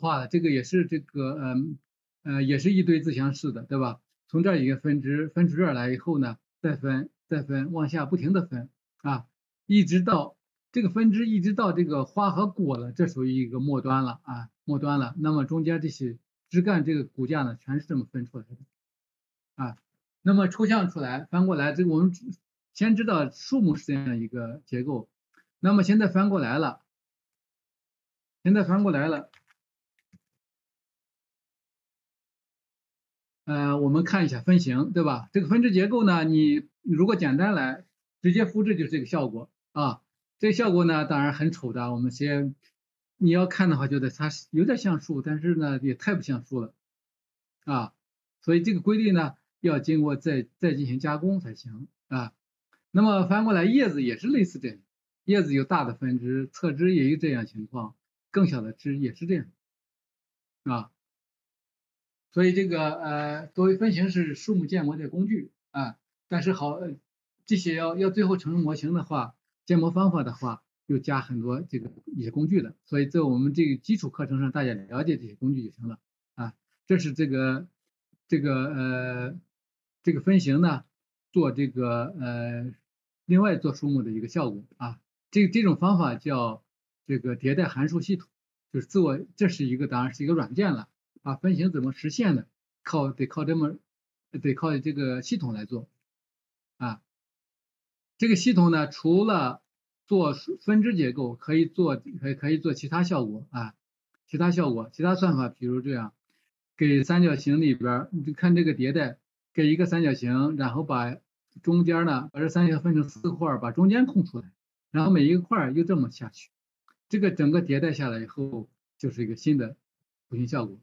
化了，这个也是这个也是一堆自相似的，对吧？从这儿一个分支分出这儿来以后呢，再分，往下不停的分啊，一直到这个分支一直到这个花和果了，这属于一个末端了啊，末端了。那么中间这些枝干这个骨架呢，全是这么分出来的啊。那么抽象出来翻过来，这个我们先知道树木是这样一个结构，那么现在翻过来了，我们看一下分形，对吧？这个分支结构呢，你如果简单来直接复制就是这个效果啊。这个效果呢，当然很丑的。我们先你要看的话，觉得它有点像树，但是呢，也太不像树了啊。所以这个规律呢，要经过再进行加工才行啊。那么翻过来，叶子也是类似这样，叶子有大的分支，侧枝也有这样情况，更小的枝也是这样啊。所以这个作为分形是树木建模的工具啊，但是这些要最后成模型的话，建模方法的话，又加很多这个一些工具的，所以在我们这个基础课程上，大家了解这些工具就行了啊。这是这个这个分形呢，做这个另外做树木的一个效果啊，这种方法叫这个迭代函数系统，就是这是一个当然是一个软件了。啊，分形怎么实现的？得靠这个系统来做啊。这个系统呢，除了做分支结构，可以做其他效果啊，其他算法，比如这样，给三角形里边你就看这个迭代，给一个三角形，然后把中间呢，把这三角分成4块，把中间空出来，然后每一个块又这么下去，这个整个迭代下来以后，就是一个新的图形效果。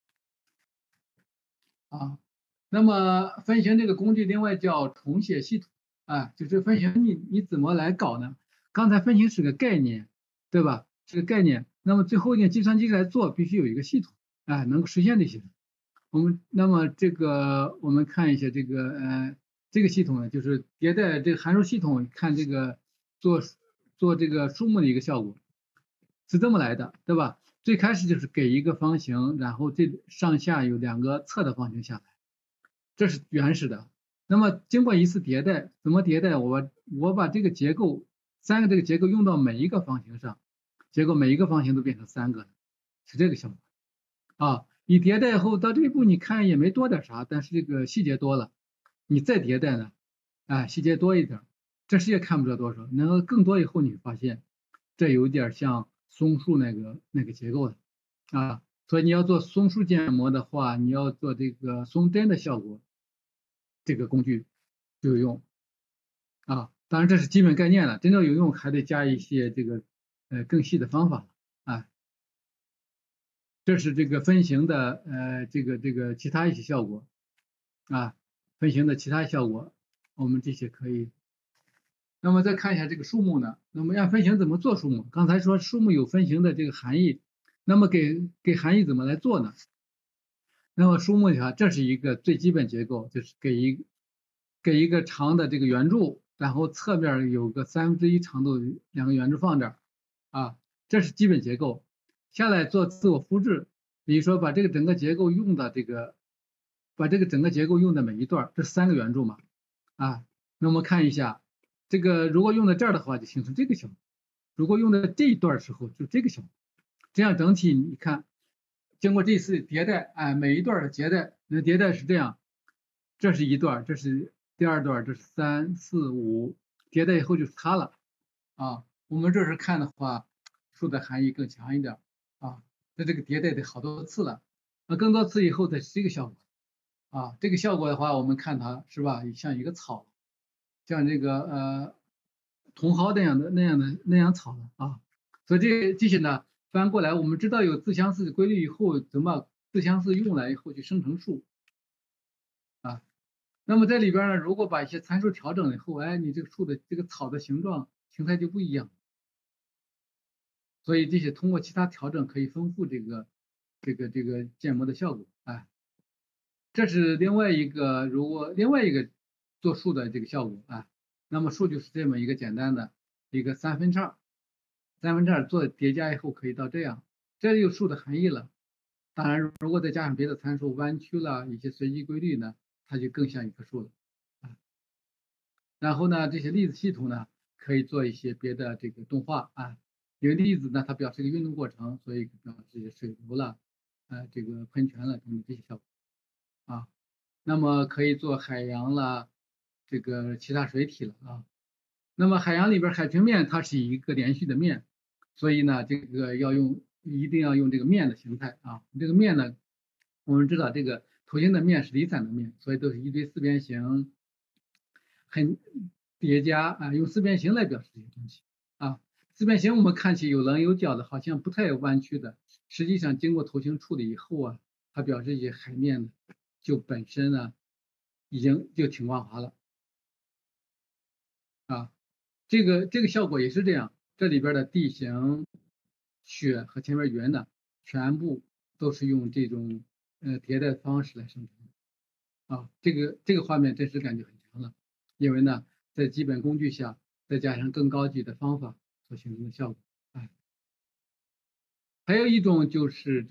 啊，那么分形这个工具另外叫重写系统啊，就是分形你怎么来搞呢？刚才分形是个概念，对吧？是个概念，那么最后用计算机来做，必须有一个系统，啊，能够实现这些。那么我们看一下这个系统呢，就是迭代这个函数系统，看这个做这个树木的一个效果是这么来的，对吧？最开始就是给一个方形，然后这上下有2个侧的方形下来，这是原始的。那么经过一次迭代，怎么迭代？我把这个结构3个这个结构用到每一个方形上，结果每一个方形都变成3个了，是这个效果啊。你迭代后到这一步，你看也没多点啥，但是这个细节多了。你再迭代呢，细节多一点，这世界看不着多少，能够更多以后，你发现这有点像松树那个结构了啊。所以你要做松树建模的话，你要做这个松针的效果，这个工具就有用啊。当然这是基本概念了，真正有用还得加一些这个更细的方法啊。这是这个分形的这个其他一些效果啊，分形的其他效果，我们这些可以。那么再看一下这个树木呢，那么让分形怎么做树木？刚才说树木有分形的这个含义，那么给含义怎么来做呢？那么树木的话，这是一个最基本结构，就是给一个长的这个圆柱，然后侧面有个1/3长度2个圆柱放这儿啊，这是基本结构。下来做自我复制，比如说把这个整个结构用的整个结构用的每一段，这3个圆柱嘛啊，那我们看一下，这个如果用在这儿的话，就形成这个效果；如果用在这一段时候，就这个效果。这样整体你看。经过这次迭代，每一段的迭代，那迭代是这样，这是一段，这是第2段，这是3、4、5，迭代以后就是它了啊。我们这是看的话，树的含义更强一点啊。那这个迭代得好多次了，那更多次以后才是这个效果啊。这个效果的话，我们看它是吧，像一个草，像这个茼蒿那样草的啊。所以这些呢。翻过来，我们知道有自相似的规律以后，怎么把自相似用来以后去生成树啊？那么在里边呢，如果把一些参数调整以后，你这个树的这个草的形状形态就不一样。所以这些通过其他调整可以丰富这个建模的效果。这是另外一个做树的这个效果啊。那么树就是这么一个简单的一个3分叉做叠加以后可以到这样，这就树的含义了。 当然，如果再加上别的参数，弯曲了一些随机规律呢，它就更像一棵树了啊。然后呢，这些粒子系统呢，可以做一些别的这个动画啊。因为粒子呢，它表示一个运动过程，所以表示水流了，这个喷泉了等等这些效果啊。那么可以做海洋了，这个其他水体了啊。那么海洋里边海平面它是一个连续的面，所以呢，这个一定要用这个面的形态啊。这个面呢，我们知道这个图形的面是离散的面，所以都是一堆四边形，很叠加啊，用四边形来表示这些东西啊。四边形我们看起有棱有角的，好像不太有弯曲的，实际上经过图形处理以后啊，它表示一些海面呢，就本身呢，已经就挺光滑了啊。这个效果也是这样，这里边的地形、雪和前面圆的全部都是用这种迭代的方式来生成的啊。这个画面真实感就很强了，因为呢，在基本工具下再加上更高级的方法所形成的效果啊。还有一种就是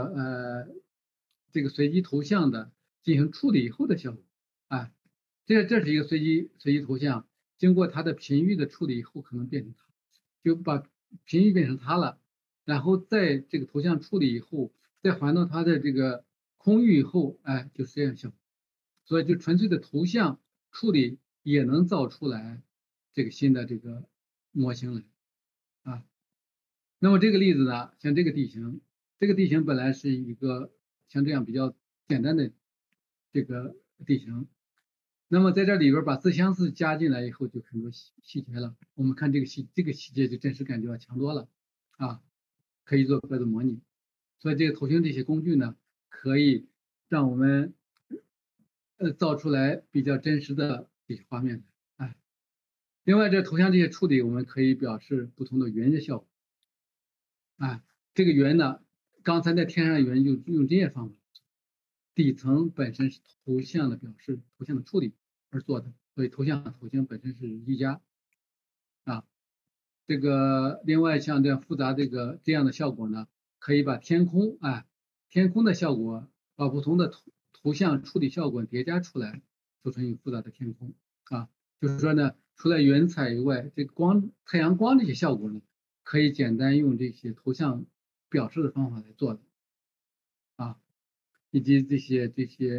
这个随机图像的进行处理以后的效果啊。这是一个随机图像，经过它的频域的处理以后，可能变成它，就把频域变成它了，然后在这个图像处理以后，再还到它的这个空域以后，哎，就是这样效果。所以就纯粹的图像处理也能造出来这个新的这个模型来啊。那么这个例子呢，像这个地形，这个地形本来是一个像这样比较简单的这个地形，那么在这里边把自相似加进来以后，就很多细节了。我们看这个细节就真实感就要强多了啊，可以做各种模拟。所以这个图形这些工具呢，可以让我们造出来比较真实的这些画面。哎，另外这图像这些处理，我们可以表示不同的圆的效果。啊，这个圆呢，刚才在天上的圆就用这些方法，底层本身是图像的表示、图像的处理而做的，所以图像和图形本身是一家啊。这个另外像这样复杂这样的效果呢，可以把天空天空的效果，把不同的图像处理效果叠加出来，做成一个复杂的天空啊。就是说呢，除了云彩以外，这太阳光这些效果呢，可以简单用这些图像表示的方法来做的啊，以及这些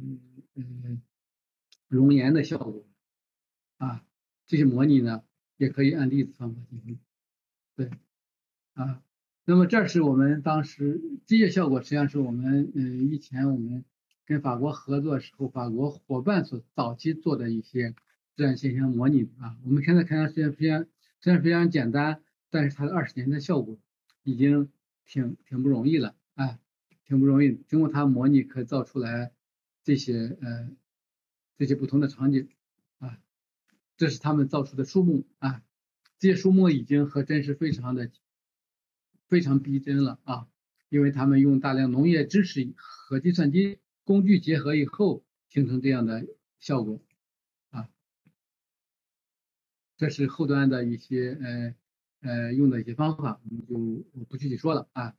熔岩的效果啊，这些模拟呢，也可以按粒子方法进行。对啊，那么这是我们当时机械效果，实际上是我们以前我们跟法国合作时候，法国伙伴所早期做的一些自然现象模拟啊。我们现在看它虽然非常简单，但是它的20年的效果已经挺不容易了，挺不容易。经过它模拟，可以造出来这些这些不同的场景啊。这是他们造出的树木啊，这些树木已经和真实非常逼真了啊，因为他们用大量农业知识和计算机工具结合以后，形成这样的效果啊。这是后端的一些用的一些方法，我不具体说了啊。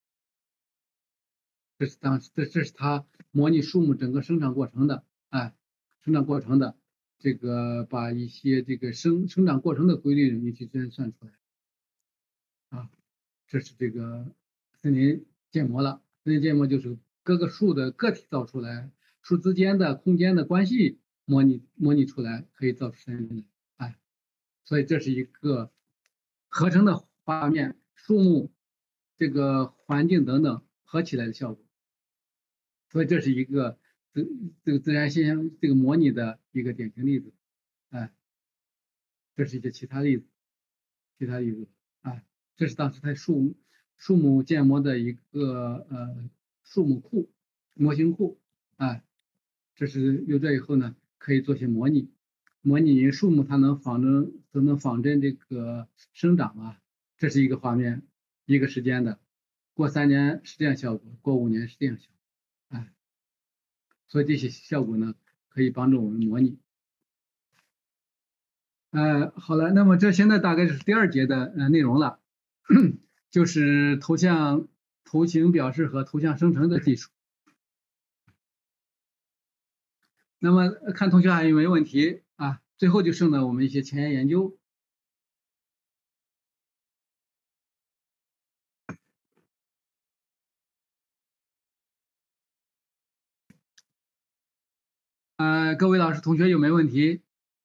这是它模拟树木整个生长过程的生长过程的这个把一些这个生长过程的规律你去计算出来啊。这是这个森林建模了。森林建模就是各个树的个体造出来，树之间的空间的关系模拟出来，可以造出森林来。所以这是一个合成的画面，树木这个环境等等合起来的效果。所以这是一个这个自然现象这个模拟的一个典型例子。这是一些其他例子这是当时在树木建模的一个树木库模型库这是有这以后呢，可以做些模拟树木它能仿真这个生长这是一个画面一个时间的，过3年是这样效果，过5年是这样效果所以这些效果呢可以帮助我们模拟。好了，那么这现在大概就是第2节的内容了，就是图像图形表示和图像生成的技术。那么看同学还有没有问题啊？最后就剩了我们一些前沿研究。各位老师同学有没有问题？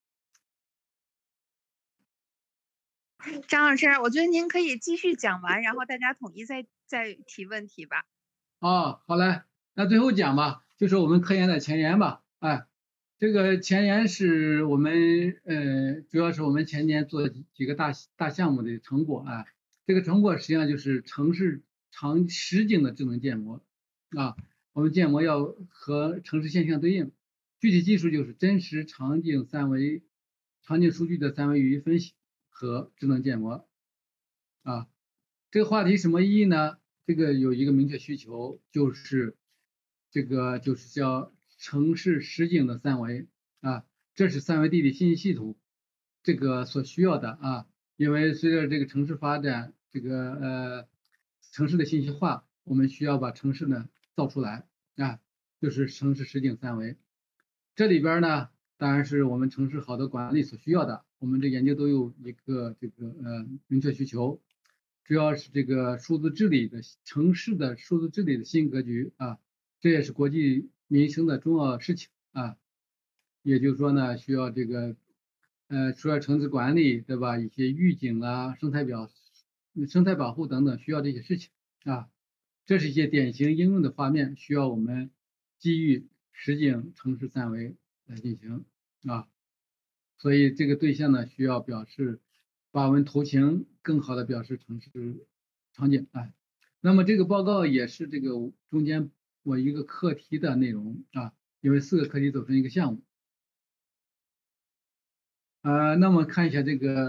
张老师，我觉得您可以继续讲完，然后大家统一再提问题吧。 哦，好嘞，那最后讲吧，就是我们科研的前沿吧。哎，这个前沿是我们主要是我们前年做几个大项目的成果啊。这个成果实际上就是城市实景的智能建模啊。我们建模要和城市现象对应，具体技术就是真实场景数据的三维语义分析和智能建模啊。这个话题什么意义呢？这个有一个明确需求，就是叫城市实景的三维啊，这是三维地理信息系统这个所需要的啊。因为随着这个城市发展，城市的信息化，我们需要把城市呢造出来啊，就是城市实景三维。这里边呢，当然是我们城市好的管理所需要的。我们这研究都有一个明确需求。主要是这个城市的数字治理的新格局啊，这也是国际民生的重要事情啊。也就是说呢，需要除了城市管理，对吧？一些预警啊、生态保护等等，需要这些事情啊。这是一些典型应用的画面，需要我们基于实景城市三维来进行啊。所以这个对象呢，需要把我们图形更好的表示城市场景啊。那么这个报告也是这个中间我一个课题的内容啊，因为4个课题组成一个项目。那么看一下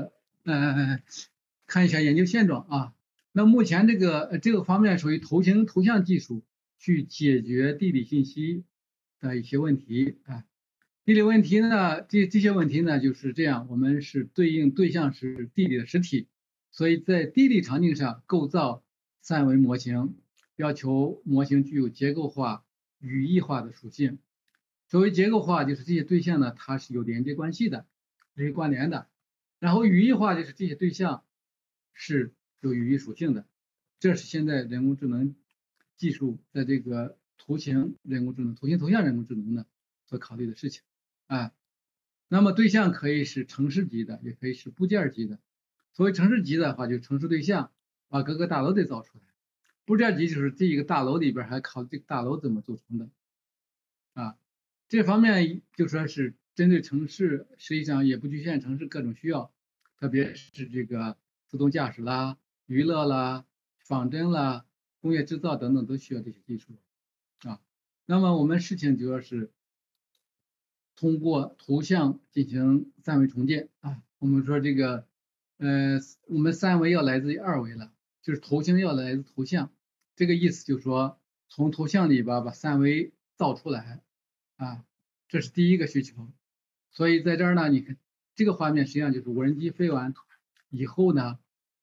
看一下研究现状啊。那目前这个方面属于图像技术去解决地理信息的一些问题啊。地理问题呢，这些问题呢就是这样，我们是对象是地理的实体，所以在地理场景上构造三维模型，要求模型具有结构化、语义化的属性。所谓结构化，就是这些对象呢，它是有连接关系的，是关联的。然后语义化就是这些对象是有语义属性的，这是现在人工智能技术在这个图形图像人工智能呢所考虑的事情啊。那么对象可以是城市级的，也可以是部件级的。所谓城市级的话，就城市对象，把各个大楼得造出来。部件级就是这一个大楼里边还考虑这个大楼怎么组成的啊。这方面就说是针对城市，实际上也不局限城市各种需要，特别是这个自动驾驶啦、娱乐啦、仿真啦、工业制造等等都需要这些技术啊。那么我们事情主要是通过图像进行三维重建啊。我们说我们三维要来自于二维了，就是图形要来自图像，这个意思就是说从图像里边把三维造出来啊，这是第一个需求。所以在这儿呢，你看这个画面实际上就是无人机飞完以后呢，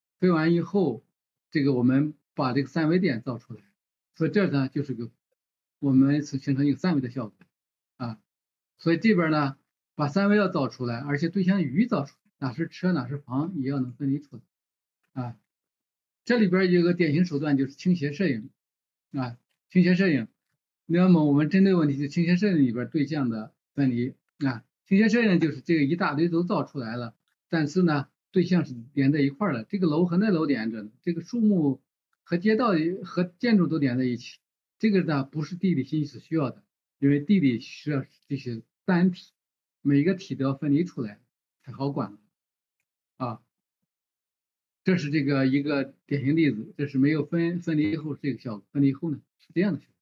这个我们把这个三维点造出来，所以这呢就是我们形成一个三维的效果啊。所以这边呢，把三维要造出来，而且对象语义造出来，哪是车哪是房也要能分离出来啊。这里边有个典型手段就是倾斜摄影啊，倾斜摄影。那么我们针对问题就倾斜摄影里边对象的分离啊，倾斜摄影就是这个一大堆都造出来了，但是呢对象是连在一块了，这个楼和那楼连着呢，这个树木和街道和建筑都连在一起，这个呢不是地理信息所需要的，因为地理需要这些单体，每个体都要分离出来才好管啊。这是这个一个典型例子，这是没有分离后这个效果，分离后呢是这样的效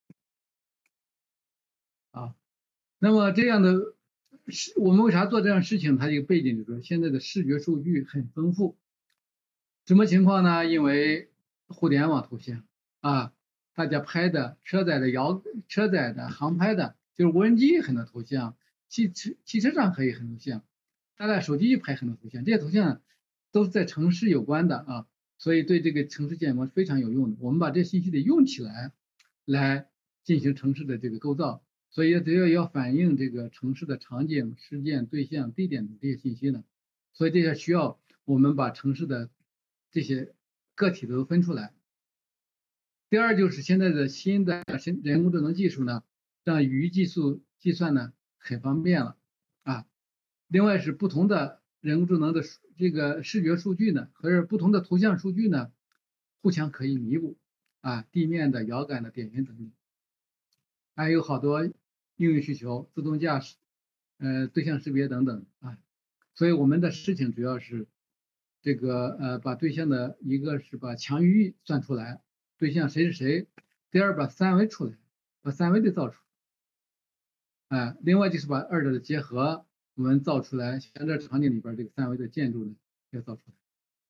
果啊。那么这样的我们为啥做这样事情？它一个背景就是说现在的视觉数据很丰富，什么情况呢？因为互联网图像啊，大家拍的车载的航拍的，就是无人机很多图像，汽车上可以很多像，大家手机拍很多图像，这些图像都是在城市有关的啊。 所以对这个城市建模非常有用的。我们把这信息得用起来，来进行城市的这个构造。所以要反映这个城市的场景、事件、对象、地点的这些信息呢。所以这些需要我们把城市的这些个体都分出来。第二就是现在的新的人工智能技术呢，让语义技术计算呢很方便了啊。另外是不同的人工智能的这个视觉数据呢，和不同的图像数据呢，互相可以弥补啊，地面的、遥感的、点云等等，还有好多应用需求，自动驾驶、对象识别等等啊。所以我们的事情主要是这个把对象的一个是把强语义算出来，对象谁是谁；第二把三维出来，把三维的造出来，另外就是把二者的结合，我们造出来，像这场景里边这个三维的建筑呢要造出来。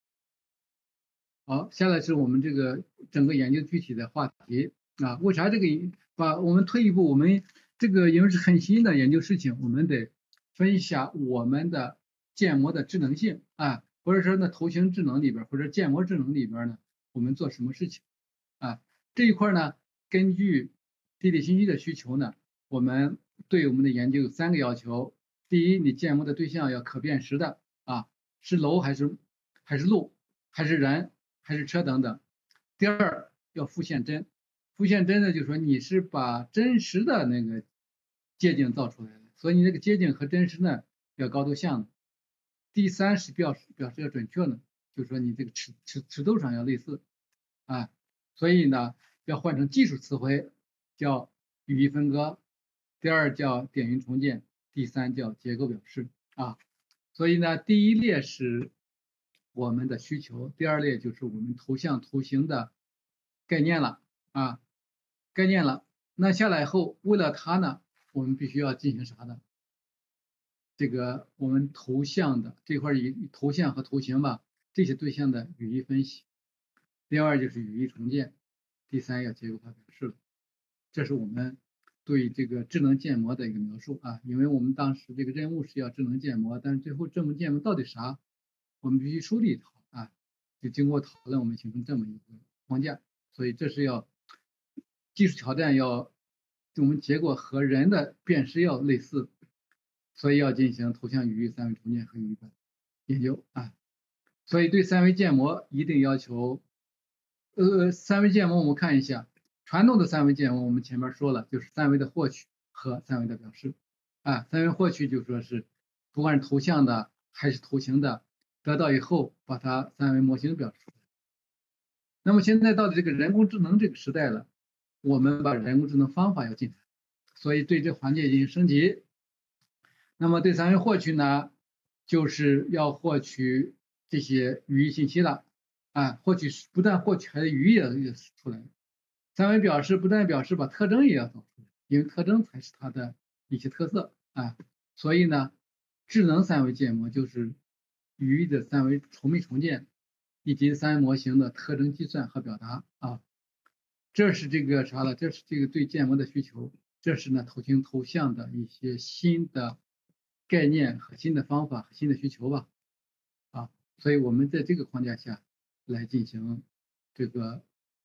好，下来是我们这个整个研究具体的话题啊。为啥这个我们退一步，我们这个因为是很新的研究事情，我们得分一下我们的建模的智能性啊，或者说呢图形智能里边或者建模智能里边呢，我们做什么事情啊？这一块呢，根据地理信息的需求呢，我们对我们的研究有3个要求。第一，你建模的对象要可辨识的啊，是楼还是路还是人还是车等等。第二，要复现真，复现真呢，就是说你是把真实的那个街景造出来的，所以你这个街景和真实呢要高度像的。第三是表示要准确呢，就是说你这个尺度上要类似啊，所以呢要换成技术词汇，叫语义分割，第二叫点云重建，第三叫结构表示啊。所以呢，第一列是我们的需求，第二列就是我们图像图形的概念了啊，概念了。那下来后，为了它呢，我们必须要进行啥呢？这个我们图像的这块以图像和图形吧，这些对象的语义分析。第二就是语义重建，第三要结构化表示。这是我们对这个智能建模的一个描述啊，因为我们当时这个任务是要智能建模，但是最后智能建模到底啥，我们必须梳理一套啊，就经过讨论，我们形成这么一个框架。所以这是要技术挑战要我们结果和人的辨识要类似，所以要进行图像语义三维重建和语义的研究啊。所以对三维建模一定要求，三维建模我们看一下。传统的三维建模，我们前面说了，就是三维的获取和三维的表示。啊，三维获取就说是，不管是图像的还是图形的，得到以后把它三维模型表示出来。那么现在到了这个人工智能这个时代了，我们把人工智能方法要进来，所以对这环节进行升级。那么对三维获取呢，就是要获取这些语义信息了，啊，不但获取，还有语义也出来。三维表示不但表示，把特征也要找出来，因为特征才是它的一些特色啊。所以呢，智能三维建模就是语义的三维密重建，以及三维模型的特征计算和表达啊。这是这个啥了？这是这个对建模的需求，这是呢图形图像的一些新的概念和新的方法和新的需求吧啊。所以我们在这个框架下来进行这个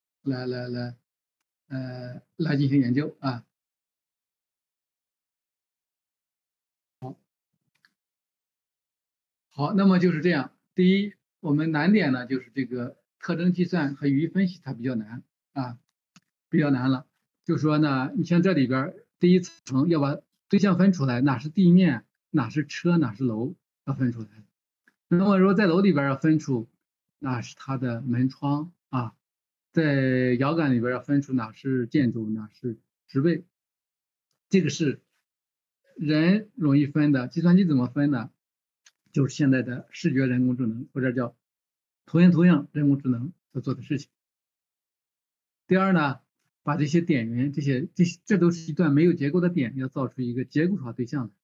来进行研究啊。好，那么就是这样。第一，我们难点呢就是这个特征计算和语义分析它比较难啊，比较难了。就说呢，你像这里边第一层要把对象分出来，哪是地面，哪是车，哪是楼，要分出来。那么如果在楼里边要分出哪是它的门窗啊，在遥感里边要分出哪是建筑，哪是植被，这个是人容易分的，计算机怎么分呢？就是现在的视觉人工智能，或者叫图形图像人工智能所做的事情。第二呢，把这些点云，这都是一段没有结构的点，要造出一个结构化对象来。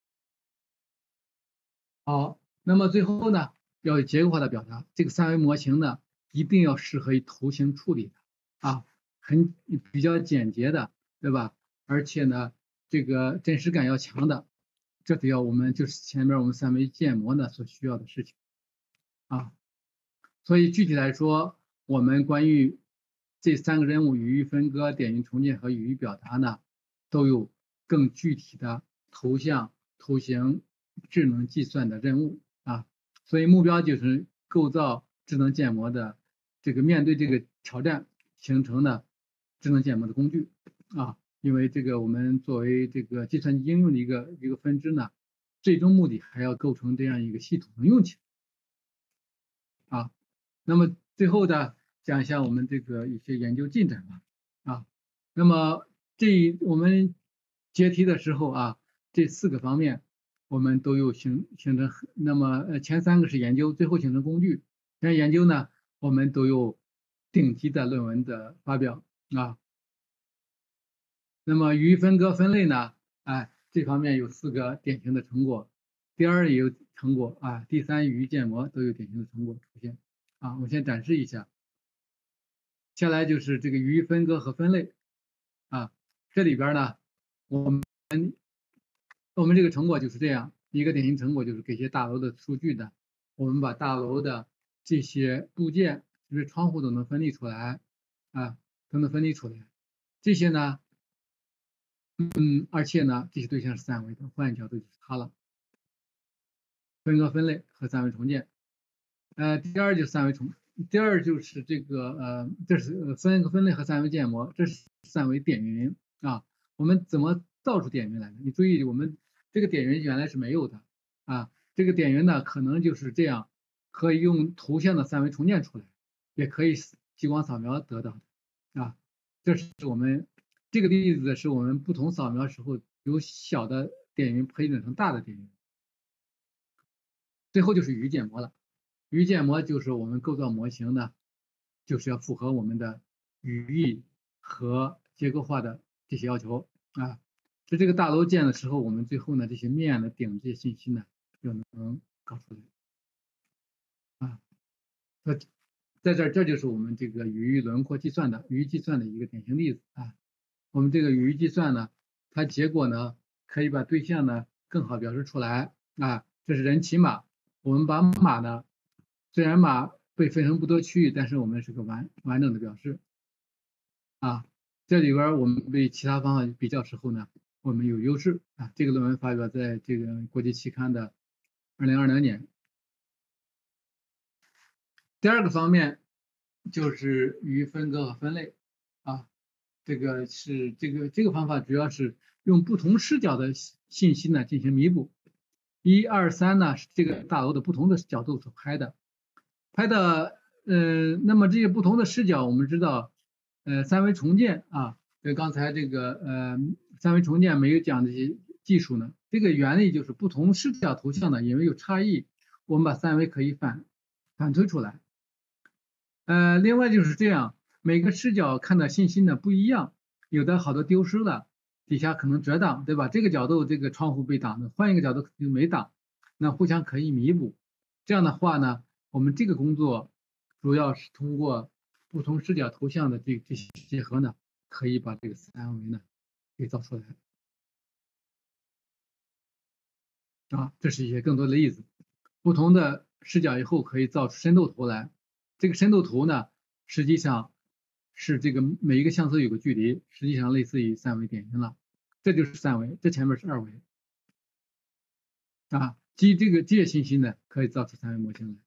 好，那么最后呢，要有结构化的表达。这个三维模型呢，一定要适合于图形处理的啊，比较简洁的，对吧？而且呢，这个真实感要强的，这得要我们就是前面我们三维建模呢所需要的事情啊。所以具体来说， 我们关于这3个任务语义分割、点云重建和语义表达呢，都有更具体的图像、图形、智能计算的任务啊。所以目标就是构造智能建模的面对这个挑战形成的智能建模的工具啊。因为我们作为计算机应用的一个分支呢，最终目的还要构成这样一个系统能用起来啊。那么最后呢，讲一下我们一些研究进展吧啊。那么我们解题的时候啊，这4个方面我们都有形成。那么前3个是研究，最后形成工具。像研究呢，我们都有顶级的论文的发表啊。那么语义分割分类呢，这方面有4个典型的成果，第2也有成果啊，第3语义建模都有典型的成果出现啊。我先展示一下。下来就是语义分割和分类啊，这里边呢，我们这个成果就是这样一个典型成果，就是给些大楼的数据的，我们把大楼的这些部件，就是窗户都能分离出来啊，都能分离出来。这些呢，而且呢，这些对象是3维的，换一角度就是它了。分割分类和3维重建。第二就是3维第二就是这是分类和3维建模，这是3维点云啊。我们怎么造出点云来的？你注意，我们这个点云原来是没有的啊。这个点云呢，可能就是这样，可以用图像的3维重建出来，也可以激光扫描得到的啊。这是我们这个例子是我们不同扫描时候由小的点云配整成大的点云。最后就是语义建模了。语义建模就是我们构造模型呢，就是要符合我们的语义和结构化的这些要求啊。在这个大楼建的时候，我们最后呢，这些面的顶这些信息呢，就能搞出来啊。在这就是我们语义轮廓计算的语义计算的一个典型例子啊。我们语义计算呢，它结果呢，可以把对象呢更好表示出来啊。这是人骑马，我们把马呢，虽然马被分成不多区域，但是我们是个完整的表示啊。这里边我们对其他方法比较时候呢，我们有优势啊。这个论文发表在国际期刊的2020年。第2个方面就是语义分割和分类啊。这个方法主要是用不同视角的信息呢进行弥补。1、2、3呢是这个大楼的不同的角度所拍的，那么这些不同的视角，我们知道，3维重建啊，刚才3维重建没有讲这些技术呢，这个原理就是不同视角图像呢因为有差异，我们把3维可以反推出来。另外就是这样，每个视角看到信息呢不一样，有的好多丢失了，底下可能遮挡，对吧？这个角度这个窗户被挡的，换一个角度肯定没挡，那互相可以弥补。这样的话呢，我们这个工作主要是通过不同视角图像的这些结合呢，可以把这个3维呢给造出来啊。这是一些更多的例子，不同的视角以后可以造出深度图来。这个深度图呢，实际上是每一个像素有个距离，实际上类似于3维点云了。这就是3维，这前面是2维啊。基于这些信息呢，可以造出3维模型来。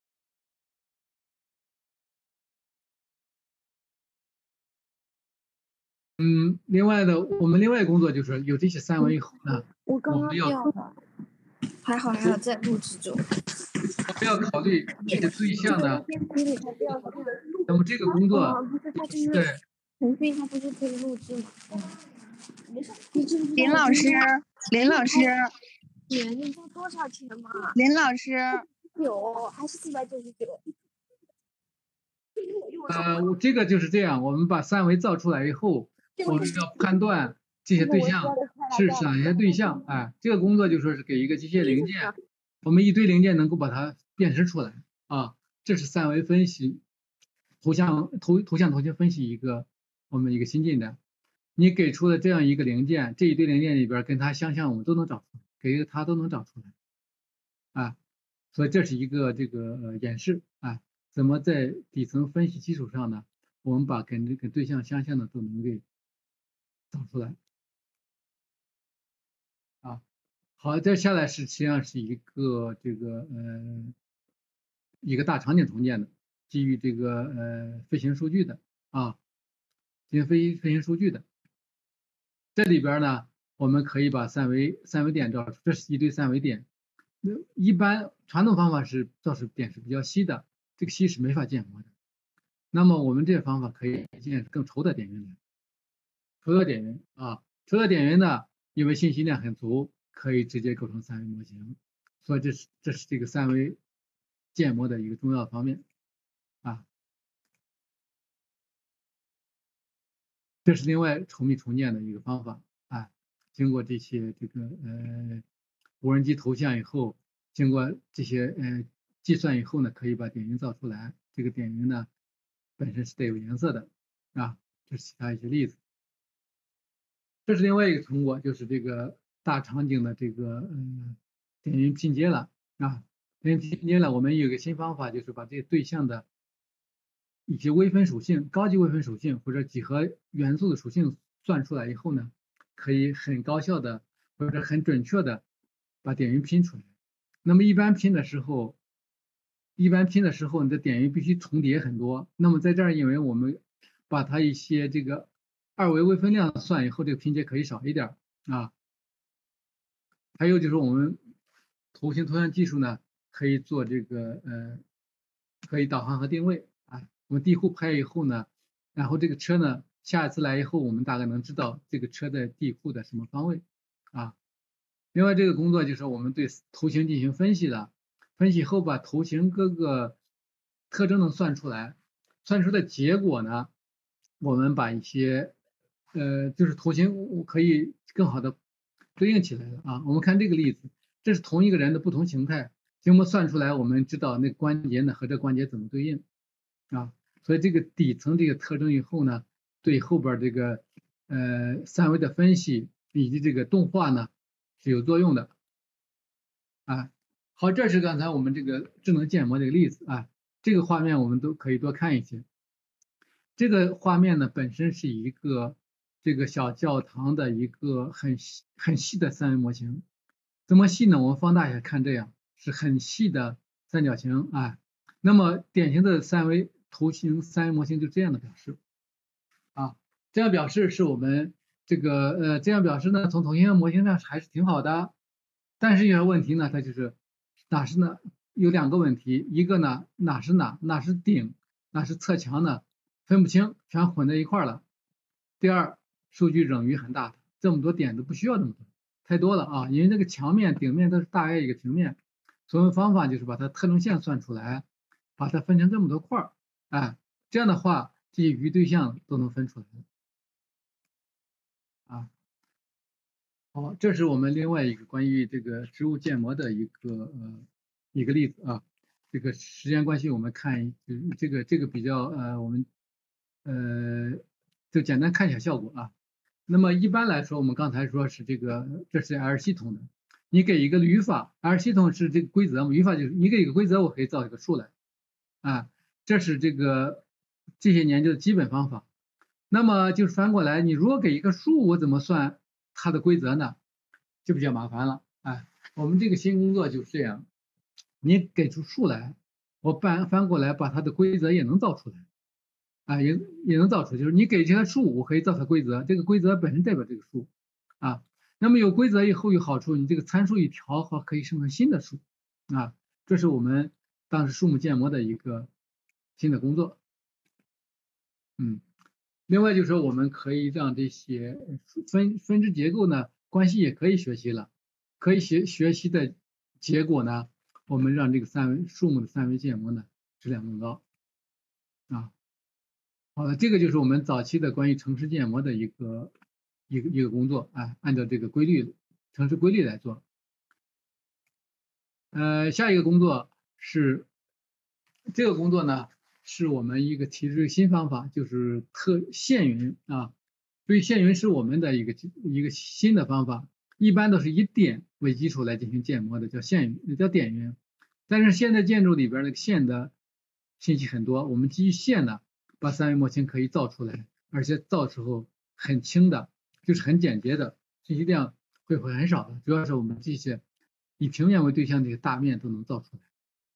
另外的我们另外工作就是有这些3维以后呢， 我刚刚掉了，还好在录制中。 我们要考虑这些对象呢。那么这个工作不是它就是对腾讯，它不是可以录制吗？没事。 林老师， 你知道多少钱吗？ 林老师， 还是499？ 这个就是这样，我们把3维造出来以后，我们要判断这些对象是哪些对象。这个工作就说是给一个机械零件，我们一堆零件能够把它辨识出来啊。这是3维分析图像分析我们一个新进展。你给出了这样一个零件，这一堆零件里边跟它相像，我们都能找出来，给它都能找出来所以这是一个演示怎么在底层分析基础上呢，我们把跟这个对象相像的都能给找出来啊。好，接下来实际上是一个这个一个大场景重建的，基于这个飞行数据的啊，进行飞行数据的。这里边呢，我们可以把三维点找出，这是一堆三维点。一般传统方法是造出点是比较稀的，这个稀是没法建模的。那么我们这个方法可以建更稠的点云来，稠的点云啊，稠的点云呢，因为信息量很足，可以直接构成三维模型。所以这是这个三维建模的一个重要方面啊。这是另外稠密重建的一个方法啊。经过这些这个无人机头像以后，经过这些计算以后呢，可以把点云造出来。这个点云呢本身是带有颜色的啊。这是其他一些例子。这是另外一个成果，就是这个大场景的这个点云拼接了啊。点云拼接了，我们有一个新方法，就是把这个对象的一些微分属性、高级微分属性或者几何元素的属性算出来以后呢，可以很高效的或者很准确的把点云拼出来。那么一般拼的时候，你的点云必须重叠很多。那么在这儿，因为我们把它一些这个二维微分量算以后，这个拼接可以少一点啊。还有就是我们图形图像技术呢，可以做这个可以导航和定位啊。我们地图拍以后呢，然后这个车呢，下一次来以后，我们大概能知道这个车在地库的什么方位啊。另外这个工作就是我们对图形进行分析了，分析后把图形各个特征能算出来，算出的结果呢，我们把一些就是图形可以更好的对应起来了啊。我们看这个例子，这是同一个人的不同形态，经过算出来，我们知道那个关节呢和这关节怎么对应啊。所以这个底层这个特征以后呢，对后边这个三维的分析以及这个动画呢是有作用的啊。好，这是刚才我们这个智能建模这个例子啊。这个画面我们都可以多看一些。这个画面呢本身是一个这个小教堂的一个很细的三维模型。怎么细呢？我们放大一下看，这样是很细的三角形啊。那么典型的三维图形三维模型就这样的表示啊。这样表示是我们这个这样表示呢，从图形模型上还是挺好的。但是有个问题呢，它就是哪是呢？有两个问题，一个呢哪是哪，哪是顶，哪是侧墙呢？分不清，全混在一块了。第二，数据冗余很大，这么多点都不需要这么多，太多了啊！因为这个墙面、顶面都是大概一个平面，所以方法就是把它特征线算出来，把它分成这么多块儿，哎，这样的话，这些余对象都能分出来啊。好，这是我们另外一个关于这个植物建模的一个例子啊。这个时间关系，我们看这个比较我们就简单看一下效果啊。那么一般来说，我们刚才说是这是 R 系统的，你给一个语法 ，R 系统是这个规则嘛，语法就是你给一个规则，我可以造一个数来啊。这是这些年就的基本方法。那么就是翻过来，你如果给一个数，我怎么算它的规则呢？就比较麻烦了。哎，我们这个新工作就是这样，你给出数来，我翻过来把它的规则也能造出来，啊，也能造出，就是你给这个数，我可以造它规则，这个规则本身代表这个数啊。那么有规则以后有好处，你这个参数一调和可以生成新的数啊。这是我们当时数目建模的一个新的工作。另外就是说，我们可以让这些分支结构呢关系也可以学习了，可以学习的结果呢，我们让这个数目的三维建模呢质量更高啊。好了，这个就是我们早期的关于城市建模的一个工作啊，按照这个城市规律来做。下一个工作是这个工作呢，是我们一个提出新方法，就是线云啊。所以线云是我们的一个新的方法，一般都是以点为基础来进行建模的，叫线云，叫点云。但是现在建筑里边那个线信息很多，我们基于线呢，把三维模型可以造出来，而且造时候很轻的，就是很简洁的，信息量会很少的，主要是我们这些以平面为对象的这个大面都能造出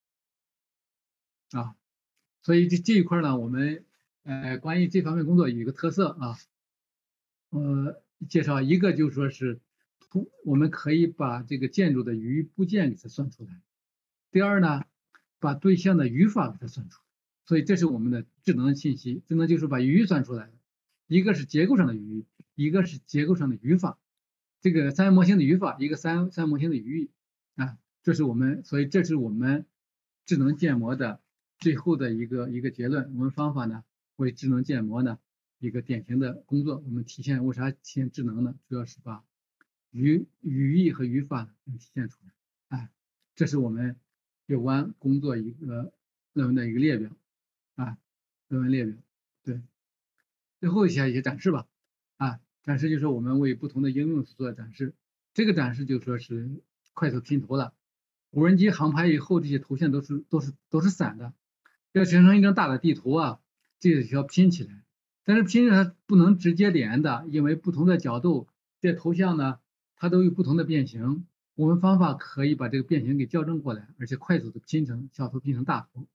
来啊。所以这一块呢，我们关于这方面工作有一个特色啊，介绍一个就是说是我们可以把这个建筑的语义部件给它算出来。第二呢，把对象的语法给它算出来。所以这是我们的智能信息，智能就是把语义算出来的，一个是结构上的语义，一个是结构上的语法。这个三维模型的语法，一个三维模型的语义啊，这是我们，所以这是我们智能建模的最后的一个结论。我们方法呢，为智能建模呢一个典型的工作。我们体现为啥体现智能呢？主要是把语义和语法能体现出来。哎，这是我们有关工作一个论文的一个列表啊，论文列表。对，最后一些展示吧。啊，展示就是我们为不同的应用所做的展示。这个展示就说是快速拼图了。无人机航拍以后，这些图像都是散的，要形成一张大的地图啊，这个需要拼起来。但是拼它不能直接连的，因为不同的角度，这图像呢，它都有不同的变形。我们方法可以把这个变形给校正过来，而且快速的拼成小图拼成大图。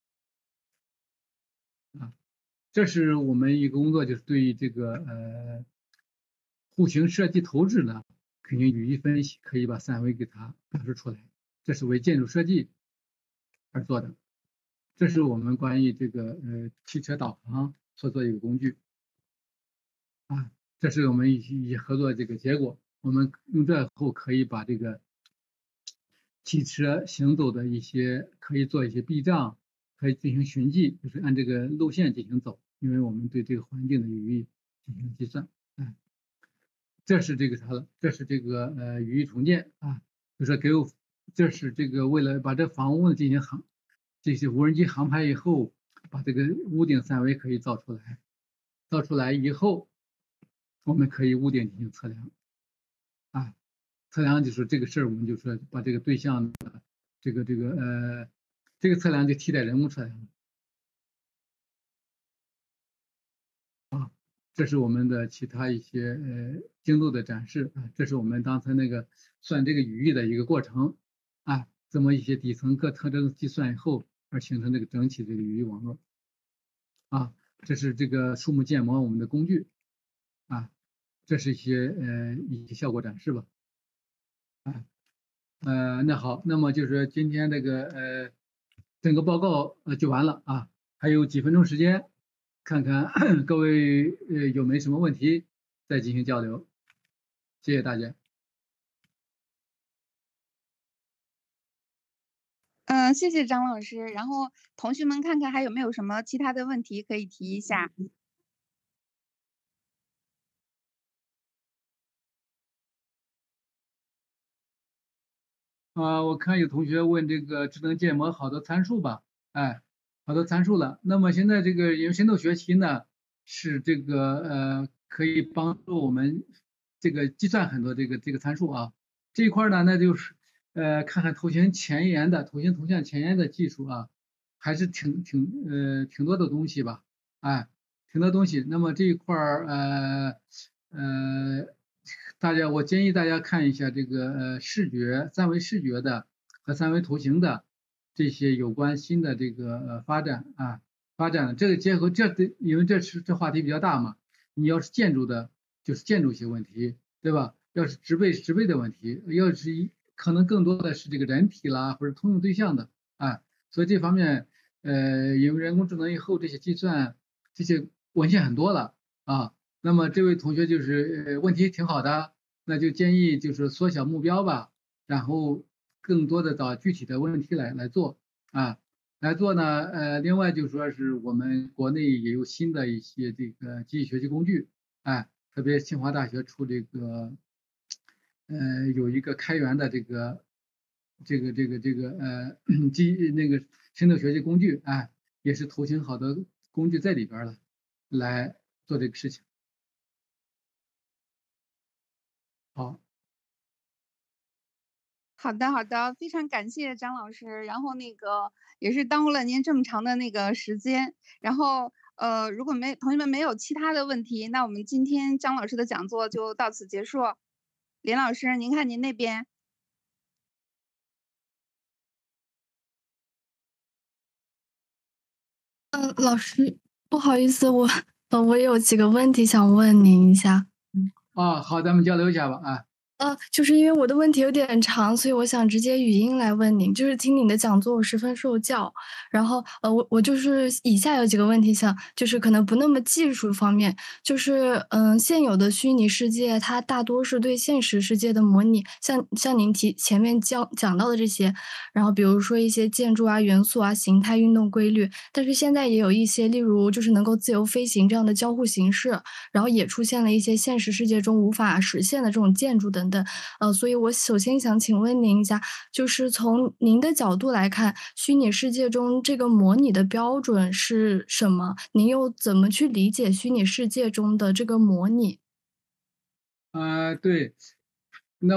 啊，这是我们一个工作，就是对于这个户型设计图纸呢，进行语义分析，可以把三维给它表示出来。这是为建筑设计而做的。这是我们关于这个汽车导航所做的一个工具啊，这是我们一起合作这个结果。我们用这后可以把这个汽车行走的一些可以做一些避障，可以进行循迹，就是按这个路线进行走，因为我们对这个环境的语义进行计算。这是这个啥了？这是这个语义重建啊，就是给我，这是这个为了把这房屋进行这些无人机航拍以后，把这个屋顶三维可以造出来，造出来以后，我们可以屋顶进行测量啊，测量就是这个事儿，我们就说把这个对象的这个测量就替代人工测量啊。这是我们的其他一些精度的展示啊，这是我们刚才那个算这个语义的一个过程啊，这么一些底层各特征计算以后，而形成这个整体这个语义网络啊，这是这个树木建模我们的工具啊，这是一些效果展示吧啊那好，那么就是今天这个整个报告就完了啊，还有几分钟时间。看看各位有没什么问题，再进行交流。谢谢大家。 谢谢张老师。然后同学们看看还有没有什么其他的问题可以提一下。 我看有同学问这个智能建模好多参数吧，哎，好多参数了。那么现在这个因为深度学习呢，是这个可以帮助我们这个计算很多这个参数啊。这一块呢，那就是看看图形前沿的图形图像前沿的技术啊，还是挺多的东西吧，哎，挺多东西。那么这一块我建议大家看一下这个三维视觉的和三维图形的这些有关新的这个发展啊，这个结合因为这话题比较大嘛，你要是建筑的，就是建筑学问题，对吧？要是植被的问题，可能更多的是这个人体啦或者通用对象的啊，所以这方面因为人工智能以后这些计算这些文献很多了啊。那么这位同学就是问题挺好的，那就建议就是缩小目标吧，然后更多的找具体的问题来做啊，来做呢另外就说是我们国内也有新的一些这个机器学习工具，哎，特别清华大学出这个有一个开源的那个深度学习工具，哎，也是图形好的工具在里边了，来做这个事情。好， 好的，好的，非常感谢张老师。然后也是耽误了您这么长的时间。然后如果同学们没有其他的问题，那我们今天张老师的讲座就到此结束。林老师，您看您那边。 老师，不好意思，我有几个问题想问您一下。 好，咱们交流一下吧啊。 就是因为我的问题有点长，所以我想直接语音来问您。就是听您的讲座，我十分受教。然后，我就是以下有几个问题想，就是可能不那么技术方面，就是现有的虚拟世界，它大多是对现实世界的模拟，像您前面讲到的这些，然后比如说一些建筑啊、元素啊、形态、运动规律，但是现在也有一些，例如就是能够自由飞行这样的交互形式，然后也出现了一些现实世界中无法实现的这种建筑等等。所以我首先想请问您一下，就是从您的角度来看，虚拟世界中这个模拟的标准是什么？您又怎么去理解虚拟世界中的这个模拟？ 对，那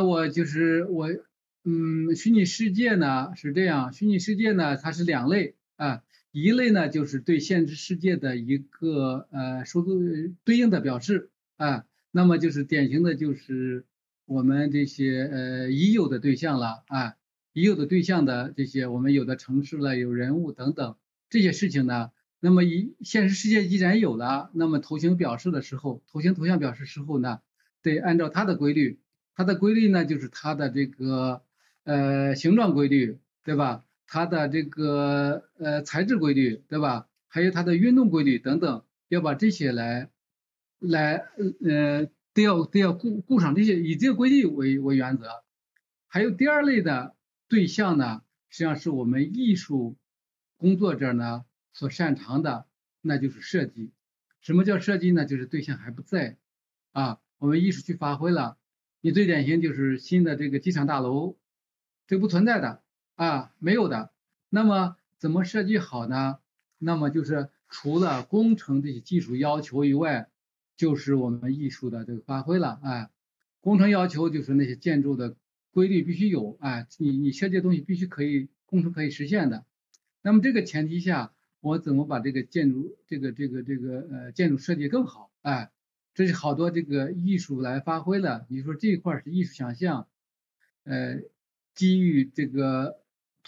虚拟世界呢是这样，虚拟世界呢它是两类啊，一类呢就是对现实世界的一个对应的表示啊，那么就是典型的就是我们这些已有的对象了啊，已有的对象的这些我们有的城市了，有人物等等这些事情呢。那么现实世界既然有了，那么图形图像表示时候呢，得按照它的规律，它的规律呢就是它的这个形状规律，对吧？它的这个材质规律，对吧？还有它的运动规律等等，要把这些都要顾上这些，以这个规律为原则。还有第二类的对象呢，实际上是我们艺术工作者呢所擅长的，那就是设计。什么叫设计呢？就是对象还不在啊，我们艺术去发挥了。你最典型就是新的这个机场大楼，这不存在的啊，没有的。那么怎么设计好呢？那么就是除了工程这些技术要求以外，就是我们艺术的这个发挥了。哎，工程要求就是那些建筑的规律必须有，哎，你设计的东西必须工程可以实现的。那么这个前提下，我怎么把这个建筑建筑设计更好？哎，这是好多这个艺术来发挥了。你说这一块是艺术想象，基于这个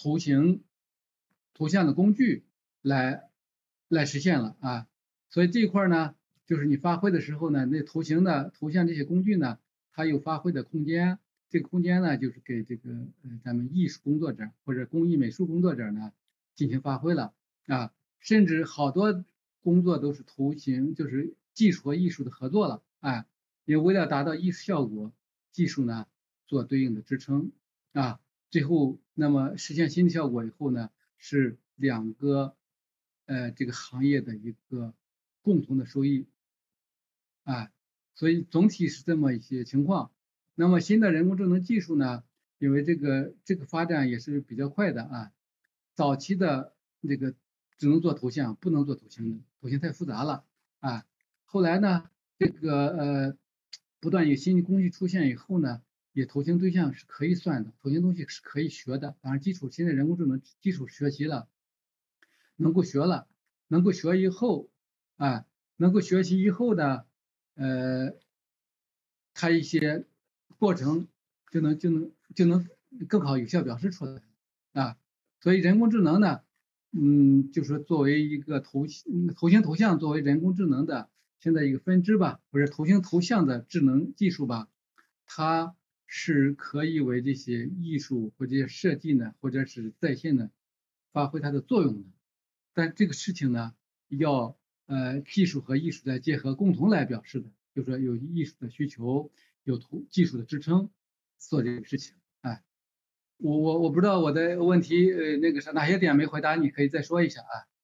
图像的工具来实现了啊。所以这一块呢，就是你发挥的时候呢，那图像这些工具呢，它有发挥的空间。这个空间呢，就是给这个咱们艺术工作者或者工艺美术工作者呢进行发挥了啊。甚至好多工作都是图形，就是技术和艺术的合作了，哎，也为了达到艺术效果，技术呢做对应的支撑啊，最后那么实现新的效果以后呢，是两个这个行业的一个共同的收益啊，所以总体是这么一些情况。那么新的人工智能技术呢，因为这个发展也是比较快的啊，早期的这个只能做图像，不能做图形的，图形太复杂了啊。后来呢，不断有新的工具出现以后呢，也图形对象是可以算的，图形东西是可以学的。当然，现在人工智能基础学习了，能够学了，能够学以后啊，能够学习以后呢，它一些过程就能更好有效表示出来啊。所以人工智能呢，就是作为一个图像作为人工智能的现在一个分支吧，或者图像的智能技术吧，它是可以为这些艺术或者设计呢，或者是在线呢发挥它的作用的。但这个事情呢，要技术和艺术来结合，共同来表示的，就是说有艺术的需求，有技术的支撑，做这个事情。哎，我不知道我的问题哪些点没回答，你可以再说一下啊。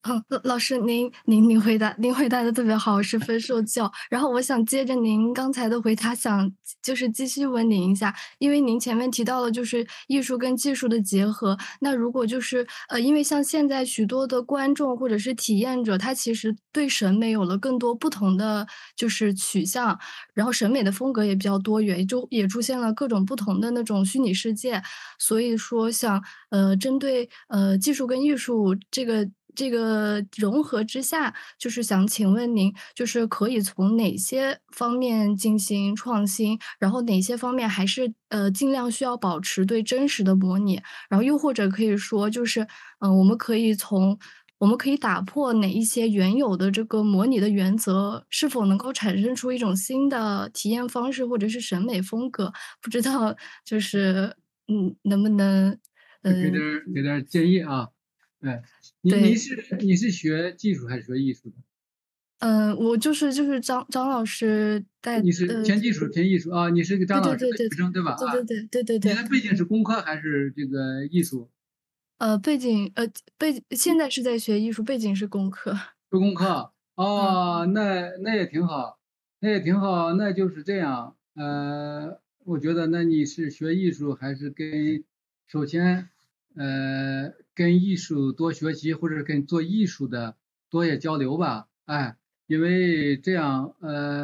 老师，您回答的特别好，我十分受教。然后我想接着您刚才的回答，想就是继续问您一下，因为您前面提到了就是艺术跟技术的结合，那如果就是因为像现在许多的观众或者是体验者，他其实对审美有了更多不同的就是取向，然后审美的风格也比较多元，也出现了各种不同的那种虚拟世界。所以说想针对技术跟艺术这个融合之下，就是想请问您，就是可以从哪些方面进行创新，然后哪些方面还是尽量需要保持对真实的模拟，然后又或者可以说就是，我们可以打破哪一些原有的这个模拟的原则，是否能够产生出一种新的体验方式或者是审美风格？不知道就是能不能给点建议啊。哎，你对。 你是学技术还是学艺术的？ 我就是张老师带你是偏技术偏艺术啊？你是个张老师对对对对的学生对吧？啊， 对对对对对对， 你的背景是工科还是这个艺术？ 背景现在是在学艺术，背景是工科。 是工科嗯哦，那也挺好，那也挺好，那就是这样。我觉得那你是学艺术还是首先跟艺术多学习，或者跟做艺术的多也交流吧。哎，因为这样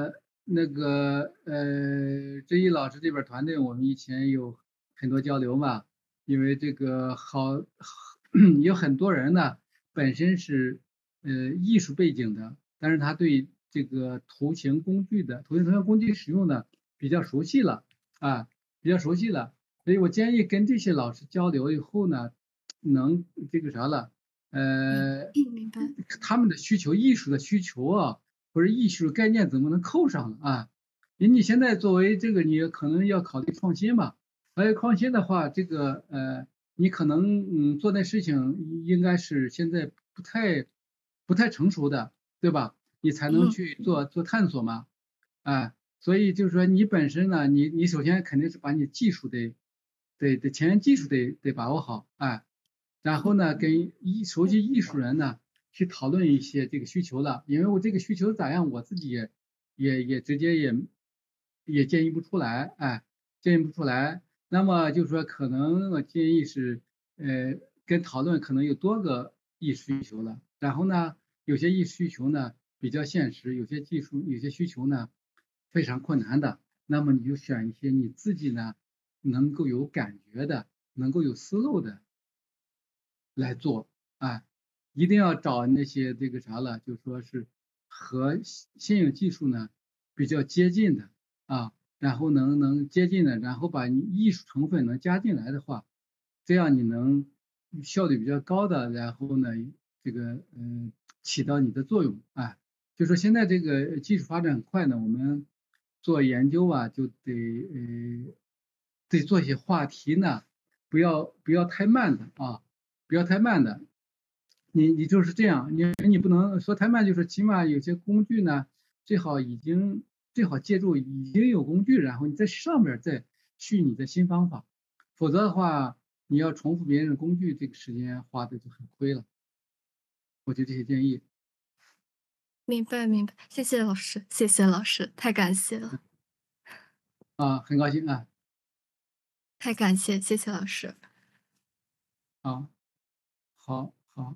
志毅老师这边团队我们以前有很多交流嘛，因为这个有很多人呢本身是艺术背景的，但是他对这个图形工具使用的比较熟悉了啊，比较熟悉了，所以我建议跟这些老师交流以后呢，能这个啥了， 明白。 他们的需求，艺术的需求啊，或者艺术概念怎么能扣上了啊？因为你现在作为这个，你可能要考虑创新嘛，还有创新的话，这个你可能做那事情应该是现在不太成熟的，对吧？你才能嗯去做探索嘛，哎，所以就是说你本身呢，你首先肯定是把你技术前沿技术得把握好，哎，然后呢跟熟悉艺术人呢去讨论一些这个需求了，因为我这个需求咋样，我自己也直接也建议不出来，哎，建议不出来。那么就是说，可能我建议是，跟讨论可能有多个艺术需求了。然后呢，有些艺术需求呢比较现实，有些需求呢非常困难的。那么你就选一些你自己呢能够有感觉的、能够有思路的来做，啊，一定要找那些这个啥了，就说是和现有技术呢比较接近的啊，然后能接近的，然后把你艺术成分能加进来的话，这样你能效率比较高的，然后呢这个起到你的作用，哎，就说现在这个技术发展很快呢，我们做研究啊就得做一些话题呢，不要太慢的啊。不要太慢的，你就是这样，你不能说太慢，就是起码有些工具呢，最好借助已经有工具，然后你在上面再去你的新方法，否则的话，你要重复别人的工具，这个时间花的就很亏了。我就这些建议明白明白，谢谢老师，谢谢老师，太感谢了， 啊，很高兴啊太感谢，谢谢老师。 啊，好好。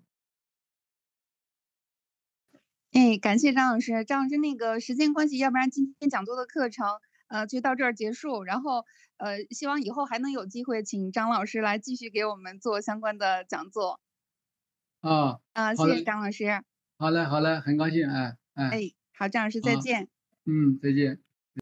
哎，感谢张老师。张老师，那个时间关系，要不然今天讲座的课程，就到这儿结束。然后，希望以后还能有机会请张老师来继续给我们做相关的讲座。 啊，好谢谢嘞， 张老师。 好嘞，好嘞，很高兴，哎哎哎，好，张老师再啊， 见。 再见。